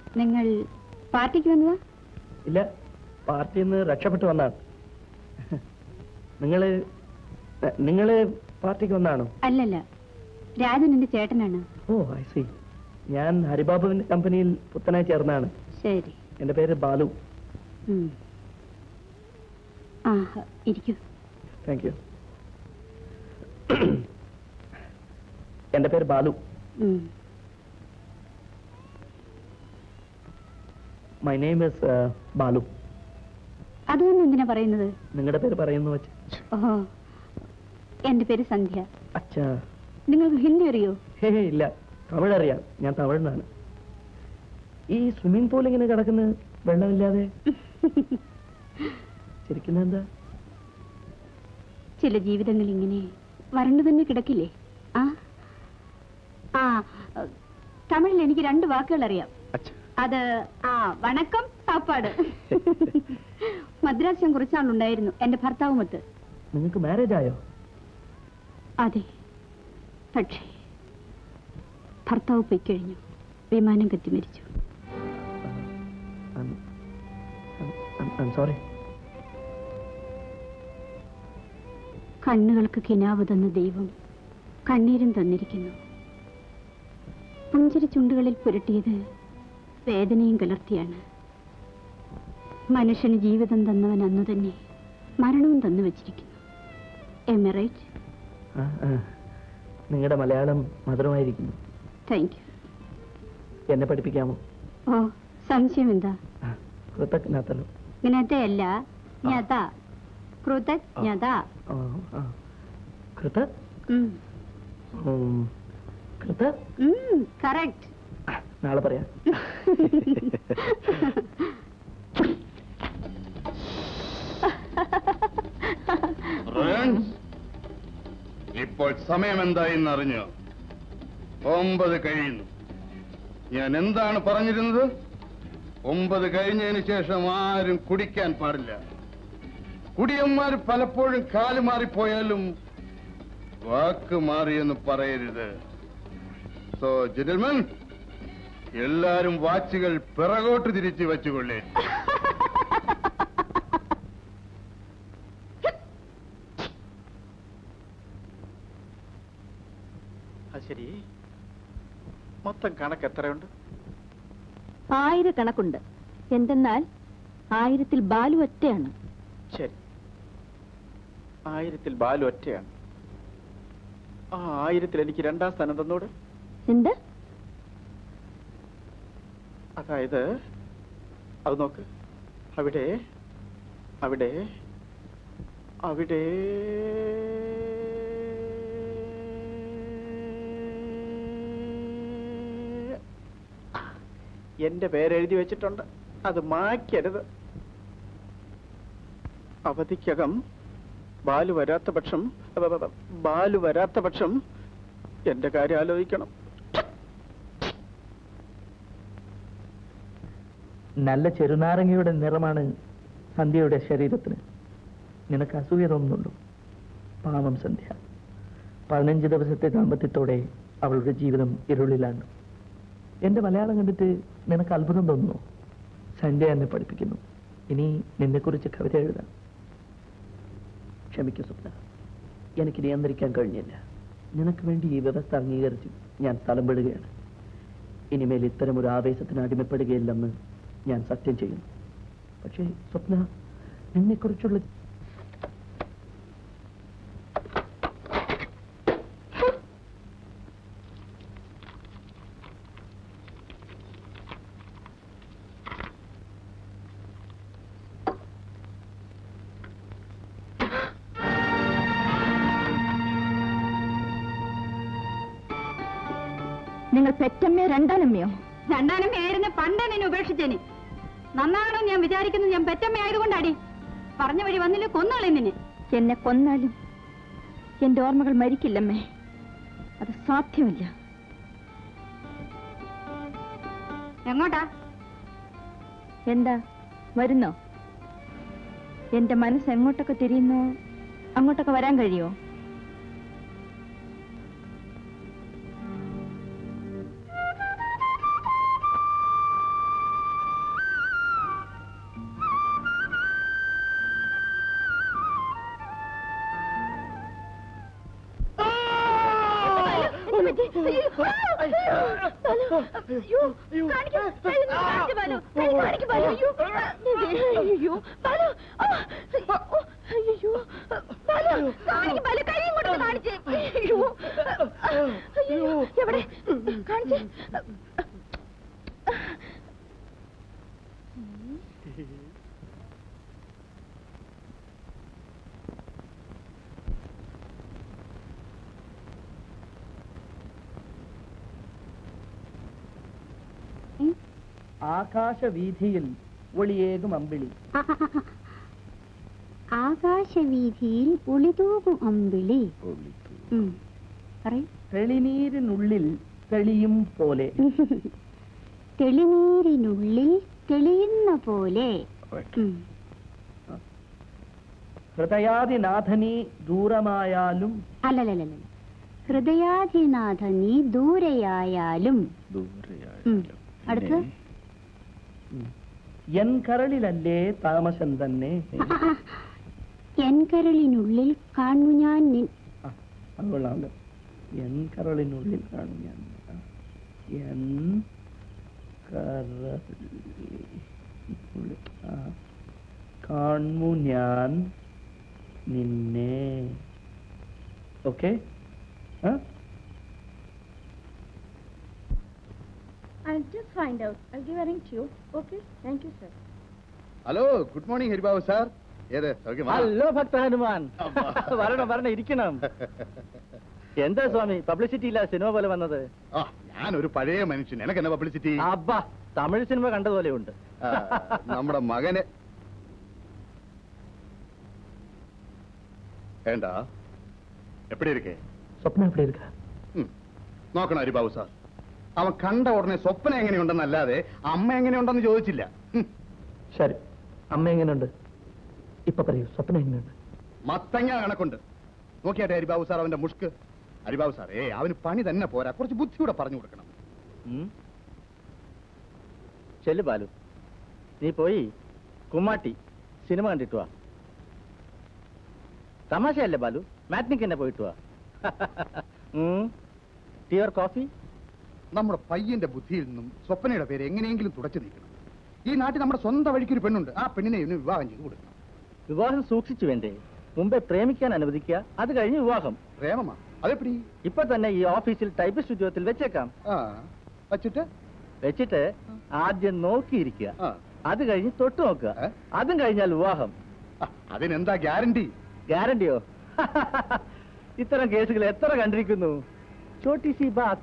നിങ്ങൾ പാർട്ടിക്ക് വന്നതാ? ഇല്ല, പാർട്ടിയിൽ നിന്ന് രക്ഷപ്പെട്ടു വന്നാണ്. നിങ്ങള് പാർട്ടിക്ക് വന്നാണോ? അല്ലല്ല, രാജൻ എന്റെ ചേട്ടനാണ്. Oh I see. ഞാൻ ഹരിബാബുവിന്റെ കമ്പനിയിൽ പുത്തനായി ചേർന്നാണ്. ശരി. എന്റെ പേര് ബാലു. ഇരിക്കൂ. Thank you. എന്റെ പേര് Balu. My name is Balu. അതൊന്നും എന്തിനാ പറയുന്നത്? നിങ്ങളുടെ പേര് പറയുന്നു വെച്ച്. ഓഹോ, എന്റെ പേര് സന്ധ്യ. അച്ഛാ, നിങ്ങൾക്ക് ഹിന്ദി അറിയോ? ഹേ ഇല്ല, തമിഴ് അറിയാം. ഞാൻ തമിഴ്നാണ്. ഈ സ്വിമ്മിംഗ് പൂൾ ഇങ്ങനെ കിടക്കുന്ന വെള്ളമില്ലാതെ ശരിക്കും എന്താ? ചില ജീവിതങ്ങൾ ഇങ്ങനെ വരണ്ടു തന്നെ കിടക്കില്ലേ? തമിഴിൽ എനിക്ക് 2 വാക്കുകൾ അറിയാം. അത് വണക്കം, സാപ്പാട്. മദ്രാസ് ഞാൻ കുറച്ചാളുണ്ടായിരുന്നു എന്റെ ഭർത്താവുമൊത്ത്. നിങ്ങൾക്ക് മാരേജ് ആയോ? അതെ, പക്ഷേ ഭർത്താവ് പോയി കഴിഞ്ഞു. വിമാനം കത്തി മരിച്ചു. സോറി. കണ്ണുകൾക്ക് കിനാവ് തന്ന ദൈവം കണ്ണീരും തന്നിരിക്കുന്നു. പുഞ്ചിരി ചുണ്ടുകളിൽ പുരട്ടിയത് വേദനയും കലർത്തിയാണ്. മനുഷ്യന് ജീവിതം തന്നവൻ അന്നു തന്നെ മരണവും തന്നു വച്ചിരിക്കുന്നു. Am I right? നിങ്ങളുടെ മലയാളം മധുരമായിരിക്കുന്നു. Thank you. എന്നെ പഠിപ്പിക്കാമോ? ഓ, സംശയം എന്താ? കൃതജ്ഞതല്ലോ. ജ്ഞതയല്ല, ജ്ഞത. കൃതജ്ഞത. കൃത? കൃത? കറക്റ്റ്. നാളെ പറയാം. ഇപ്പോൾ സമയം എന്തായെന്ന് അറിഞ്ഞോ? 9 കഴിയുന്നു. ഞാൻ എന്താണ് പറഞ്ഞിരുന്നത്? 9 കഴിഞ്ഞതിന് ശേഷം ആരും കുടിക്കാൻ പാടില്ല. കുടിയന്മാർ പലപ്പോഴും കാല് മാറിപ്പോയാലും വാക്ക് മാറിയെന്ന് പറയരുത്. സോ ജെന്റിൽമെൻ, എല്ലാരും വാച്ചുകൾ പിറകോട്ട് തിരിച്ചു വെച്ചുകൊള്ളേ. ശരി, മൊത്തം കണക്ക് എത്രയുണ്ട്? 1000 കണക്കുണ്ട്. എന്തെന്നാൽ 1000-ൽ ബാലു ഒറ്റയാണ്. ശരി, 1000-ൽ ബാലു ഒറ്റയാണ്. ആ 1000-ൽ എനിക്ക് 2ാം സ്ഥാനം തന്നോട്. എന്ത്? അതായത് അത് നോക്ക്, അവിടെ അവിടെ അവിടെ എന്റെ പേരെഴുതി വെച്ചിട്ടുണ്ട്. അത് മായ്ക്കരുത്. അവധിക്കകം ബാലു വരാത്ത പക്ഷം എന്റെ കാര്യം ആലോചിക്കണം. നല്ല ചെറുനാരങ്ങയുടെ നിറമാണ് സന്ധ്യയുടെ ശരീരത്തിന്. നിനക്ക് അസൂയ തോന്നുന്നുണ്ടോ? പാവം സന്ധ്യ. 15 ദിവസത്തെ ദാമ്പത്യത്തോടെ അവളുടെ ജീവിതം ഇരുളിലാണ്. എന്റെ മലയാളം കണ്ടിട്ട് നിനക്ക് അത്ഭുതം തോന്നുന്നു? സന്ധ്യ എന്നെ പഠിപ്പിക്കുന്നു. ഇനി നിന്നെക്കുറിച്ച് കവിത എഴുതാം. ക്ഷമിക്കൂ സ്വപ്ന, എനിക്ക് നിയന്ത്രിക്കാൻ കഴിഞ്ഞില്ല. നിനക്ക് വേണ്ടി ഈ വ്യവസ്ഥ അംഗീകരിച്ച് ഞാൻ സ്ഥലം വിടുകയാണ്. ഇനിമേൽ ഇത്തരം ഒരു ആവേശത്തിന് അടിമപ്പെടുകയില്ലെന്ന് ഞാൻ സത്യം ചെയ്യുന്നു. പക്ഷേ സ്വപ്ന, നിന്നെക്കുറിച്ചുള്ള നിങ്ങൾ പെറ്റമ്മയോ രണ്ടാനമ്മയോ? രണ്ടാനമ്മയായിരുന്നു പണ്ടേ നിന്നെ ഉപേക്ഷിച്ചേന്. നന്നാകണം ഞാൻ വിചാരിക്കുന്നത് ഞാൻ പെറ്റമ്മയായതുകൊണ്ടാടി. പറഞ്ഞ വഴി വന്നില്ല, കൊന്നാളെ നിന്നെ. എന്നെ കൊന്നാലും എന്റെ ഓർമ്മകൾ മരിക്കില്ലമ്മേ. അത് സാധ്യമല്ല. എങ്ങോട്ടാ? എന്താ വരുന്നോ? എന്റെ മനസ്സ് എങ്ങോട്ടൊക്കെ തിരിയുന്നോ അങ്ങോട്ടൊക്കെ വരാൻ കഴിയോ? എവിടെ കാണിച്ച് ആകാശവീഥിയിൽ ഒളിയേകും അമ്പിളി. ആകാശവീഥിയിൽ ഒളിതൂകും അമ്പിളി. തെളിനീരിനുള്ളിൽ തെളിയും പോലെ. തെളിനീരിനുള്ളിൽ തെളിയുന്ന പോലെ. ഹൃദയാദിനാഥനീ ദൂരമായാലും. അല്ലല്ല, ഹൃദയാദിനാഥനീ ദൂരെയായാലും. അടുത്ത് എൻ കരളിലല്ലേ താമസം തന്നെ. എൻ കരളിനുള്ളിൽ കാണു ഞാൻ. അതുകൊള്ളാമല്ലോ. എൻ കരളിനുള്ളിൽ കാണു ഞാൻ. എൻ കരളിനുള്ളിൽ കാണു ഞാൻ നിന്നെ. Okay. I'll just find out. I'll give a ring to you. Okay? Thank you, sir. Hello, good morning Haribabu sir. Hello ഭക്ത ഹനുമാൻ. വരണം ഇരിക്കണം. എന്താ സ്വാമി പബ്ലിസിറ്റി ഇല്ല സിനിമ പോലെ വന്നത്? ഞാനൊരു പഴയ മനുഷ്യൻ, എനിക്ക് എന്നാ പബ്ലിസിറ്റി? അബ്ബാ, തമിഴ് സിനിമ കണ്ടതുപോലെ ഉണ്ട്. നമ്മുടെ മകനെ ഏണ്ടാ എപ്പടി ഇരിക്കേ? സ്വപ്നം എപ്പടി ഇരിക്ക? നോക്കണം ഹരിബാബു സാർ, അവൻ കണ്ട ഉടനെ സ്വപ്നം എങ്ങനെയുണ്ടെന്നല്ലാതെ അമ്മ എങ്ങനെയുണ്ടെന്ന് ചോദിച്ചില്ല. ശരി, അമ്മ എങ്ങനെയുണ്ട് ഇപ്പൊ പറയൂ. സ്വപ്നം എങ്ങനെയുണ്ട്? മത്തങ്ങ കണക്കുണ്ട്. നോക്കിയാട്ടെ ഹരിബാബു സാർ അവന്റെ മുഷ്ക്. ഹരിബാബു സാർ, അവന് പണി തന്നെ പോരാ, കുറച്ച് ബുദ്ധിയൂടെ പറഞ്ഞു കൊടുക്കണം. ചെല്ലു ബാലു, നീ പോയി കുമ്മാട്ടി സിനിമ കണ്ടിട്ട് വാ. തമാശയല്ലേ ബാലു, മാറ്റ്നിക്ക് തന്നെ പോയിട്ട് വാ. Tea or coffee? നമ്മുടെ പയ്യന്റെ ബുദ്ധിയിൽ നിന്നും സ്വപ്നയുടെ പേര് എങ്ങനെയെങ്കിലും തുടച്ചു നീക്കണം. ഈ നാട്ടിൽ നമ്മുടെ സ്വന്തം വഴിക്കൊരു പെണ്ണുണ്ട്, ആ പെണ്ണിനെ ഇവന് വിവാഹം ചെയ്ത് കൊടുക്കണം. വിവാഹം സൂക്ഷിച്ചു വേണ്ടേ? മുമ്പേ പ്രേമിക്കാൻ അനുവദിക്കുക, അത് കഴിഞ്ഞ് വിവാഹം. പ്രേമമാ? അതെപ്പടി? ഇപ്പൊ തന്നെ ഈ ഓഫീസിൽ ടൈപ്പിസ്റ്റ് ഉദ്യോഗത്തിൽ വെച്ചേക്കാം. വെച്ചിട്ട് ആദ്യം നോക്കിയിരിക്കുക, അത് കഴിഞ്ഞ് തൊട്ടു നോക്കുക, അതും കഴിഞ്ഞാൽ വിവാഹം. അതിനെന്താ ഗ്യാരണ്ടി? ഗ്യാരണ്ടിയോ? ഇത്തരം കേസുകൾ എത്ര കണ്ടിരിക്കുന്നു. ചോട്ടി സി ബാത്.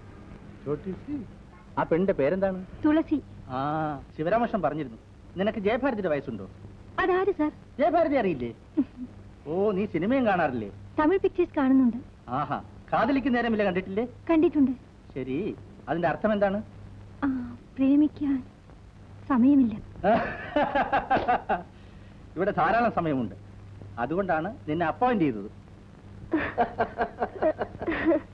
ആ പെണ്ണിന്റെ പേരെന്താണ്? തുളസി. ശിവരാമകൃഷ്ണൻ പറഞ്ഞിരുന്നു. നിനക്ക് ജയഭാരതിയുടെ വയസ്സുണ്ടോ? അതാര് സാർ? ജയഭാരതി അറിയില്ലേ? ഓ, നീ സിനിമയും കാണാറില്ലേ? തമിഴ് പിക്ചേഴ്സ് കാണുന്നുണ്ട്. ആഹാ, കാതലിക്ക് നേരമില്ല കണ്ടിട്ടില്ലേ? കണ്ടിട്ടുണ്ട്. ശരി, അതിന്റെ അർത്ഥം എന്താണ്? പ്രേമിക്കാൻ സമയമില്ല. ഇവിടെ ധാരാളം സമയമുണ്ട്, അതുകൊണ്ടാണ് നിന്നെ അപ്പോയിന്റ് ചെയ്തത്.